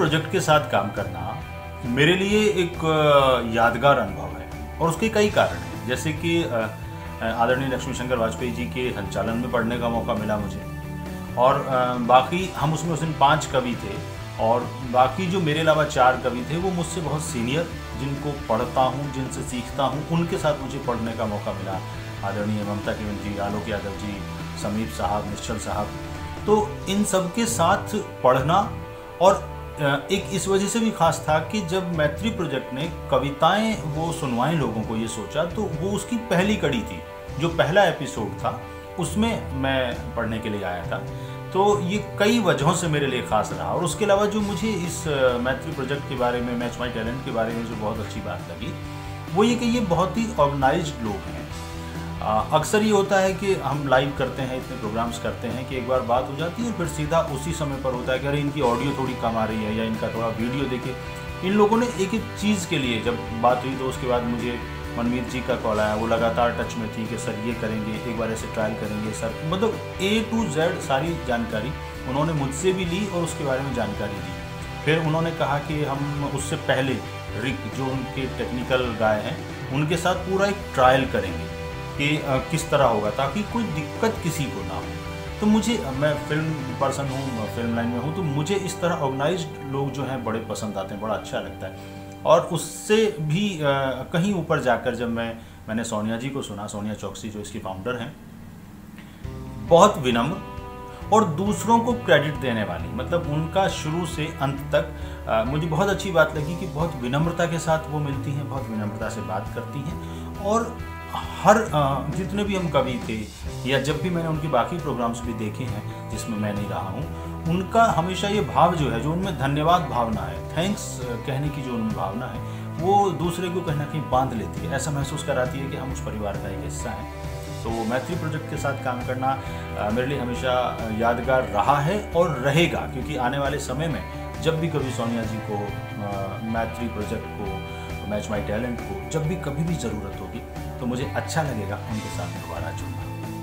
Project के साथ काम करना मेरे लिए एक यादगार अनुभव है और उसके कई कारण हैं। जैसे कि आदरणीय लक्ष्मी शंकर वाजपेयी जी के संचालन में पढ़ने का मौका मिला मुझे, और बाकी हम उसमें उस दिन 5 कवि थे और बाकी जो मेरे अलावा 4 कवि थे वो मुझसे बहुत सीनियर, जिनको पढ़ता हूँ, जिनसे सीखता हूँ, उनके साथ मुझे पढ़ने का मौका मिला। आदरणीय ममता केवल जी, आलोक यादव जी, समीप साहब, निश्चल साहब, तो इन सब के साथ पढ़ना। और एक इस वजह से भी खास था कि जब मैत्री प्रोजेक्ट ने कविताएं वो सुनवाएं लोगों को, ये सोचा, तो वो उसकी पहली कड़ी थी, जो पहला एपिसोड था उसमें मैं पढ़ने के लिए आया था। तो ये कई वजहों से मेरे लिए खास रहा। और उसके अलावा जो मुझे इस मैत्री प्रोजेक्ट के बारे में, मैच माई टैलेंट के बारे में जो बहुत अच्छी बात लगी वो ये कि ये बहुत ही ऑर्गेनाइज्ड लोग हैं। अक्सर ये होता है कि हम लाइव करते हैं, इतने प्रोग्राम्स करते हैं कि एक बार बात हो जाती है और फिर सीधा उसी समय पर होता है कि अरे इनकी ऑडियो थोड़ी कम आ रही है या इनका थोड़ा वीडियो देखिए। इन लोगों ने एक एक चीज़ के लिए जब बात हुई तो उसके बाद मुझे मनमीत जी का कॉल आया, वो लगातार टच में थी कि सर ये करेंगे, एक बार ऐसे ट्रायल करेंगे सर, मतलब A to Z सारी जानकारी उन्होंने मुझसे भी ली और उसके बारे में जानकारी दी। फिर उन्होंने कहा कि हम उससे पहले रिक, जो उनके टेक्निकल गाय हैं, उनके साथ पूरा एक ट्रायल करेंगे कि किस तरह होगा, ताकि कोई दिक्कत किसी को ना हो। तो मुझे, मैं फिल्म पर्सन हूँ, फिल्म लाइन में हूँ, तो मुझे इस तरह ऑर्गेनाइज्ड लोग जो हैं बड़े पसंद आते हैं, बड़ा अच्छा लगता है। और उससे भी कहीं ऊपर जाकर जब मैंने सोनिया जी को सुना, सोनिया चौकसी जो इसकी फाउंडर हैं, बहुत विनम्र और दूसरों को क्रेडिट देने वाली, मतलब उनका शुरू से अंत तक मुझे बहुत अच्छी बात लगी कि बहुत विनम्रता के साथ वो मिलती हैं, बहुत विनम्रता से बात करती हैं। और हर जितने भी हम कवि थे या जब भी मैंने उनके बाकी प्रोग्राम्स भी देखे हैं जिसमें मैं नहीं रहा हूँ, उनका हमेशा ये भाव जो है, जो उनमें धन्यवाद भावना है, थैंक्स कहने की जो उनमें भावना है, वो दूसरे को कहीं ना कहीं बांध लेती है, ऐसा महसूस कराती है कि हम उस परिवार का एक हिस्सा हैं। तो मैत्री प्रोजेक्ट के साथ काम करना मेरे लिए हमेशा यादगार रहा है और रहेगा, क्योंकि आने वाले समय में जब भी कभी सोनिया जी को, मैत्री प्रोजेक्ट को, मैच माई टैलेंट को जब भी कभी भी ज़रूरत होगी तो मुझे अच्छा लगेगा उनके साथ दोबारा जुड़ना।